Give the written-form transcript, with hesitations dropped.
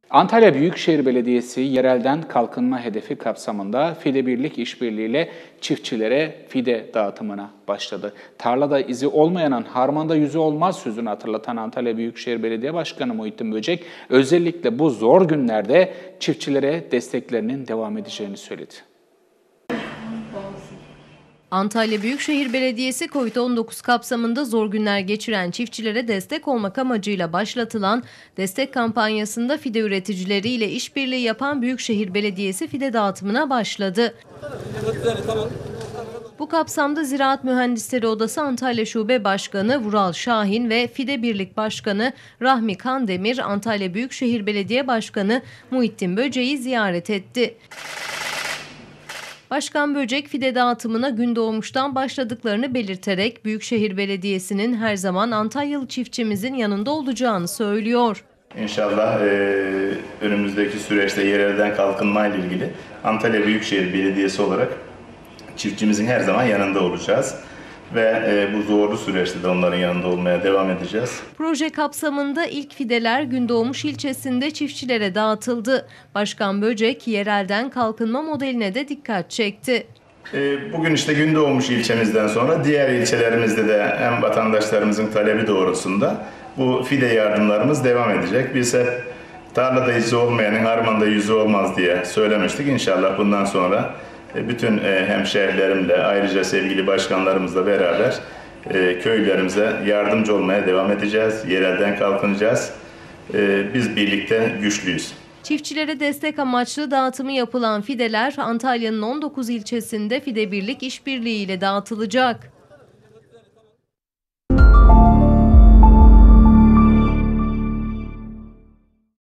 Antalya Büyükşehir Belediyesi yerelden kalkınma hedefi kapsamında Fide Birlik işbirliğiyle çiftçilere fide dağıtımına başladı. Tarlada izi olmayanın harmanda yüzü olmaz sözünü hatırlatan Antalya Büyükşehir Belediye Başkanı Muhittin Böcek, özellikle bu zor günlerde çiftçilere desteklerinin devam edeceğini söyledi. Antalya Büyükşehir Belediyesi COVID-19 kapsamında zor günler geçiren çiftçilere destek olmak amacıyla başlatılan destek kampanyasında fide üreticileriyle işbirliği yapan Büyükşehir Belediyesi fide dağıtımına başladı. Bu kapsamda Ziraat Mühendisleri Odası Antalya Şube Başkanı Vural Şahin ve Fide Birlik Başkanı Rahmi Kandemir, Antalya Büyükşehir Belediye Başkanı Muhittin Böcek'i ziyaret etti. Başkan Böcek fide dağıtımına Gündoğmuş'tan başladıklarını belirterek Büyükşehir Belediyesi'nin her zaman Antalyalı çiftçimizin yanında olacağını söylüyor. İnşallah önümüzdeki süreçte yerelden kalkınma ile ilgili Antalya Büyükşehir Belediyesi olarak çiftçimizin her zaman yanında olacağız. Ve bu zorlu süreçte de onların yanında olmaya devam edeceğiz. Proje kapsamında ilk fideler Gündoğmuş ilçesinde çiftçilere dağıtıldı. Başkan Böcek yerelden kalkınma modeline de dikkat çekti. Bugün işte Gündoğmuş ilçemizden sonra diğer ilçelerimizde de hem vatandaşlarımızın talebi doğrultusunda bu fide yardımlarımız devam edecek. Biz hep tarlada izi olmayanın harmanda yüzü olmaz diye söylemiştik. İnşallah bundan sonra bütün hemşehrilerimle, ayrıca sevgili başkanlarımızla beraber köylerimize yardımcı olmaya devam edeceğiz. Yerelden kalkınacağız. Biz birlikte güçlüyüz. Çiftçilere destek amaçlı dağıtımı yapılan fideler Antalya'nın 19 ilçesinde Fide Birlik işbirliği ile dağıtılacak.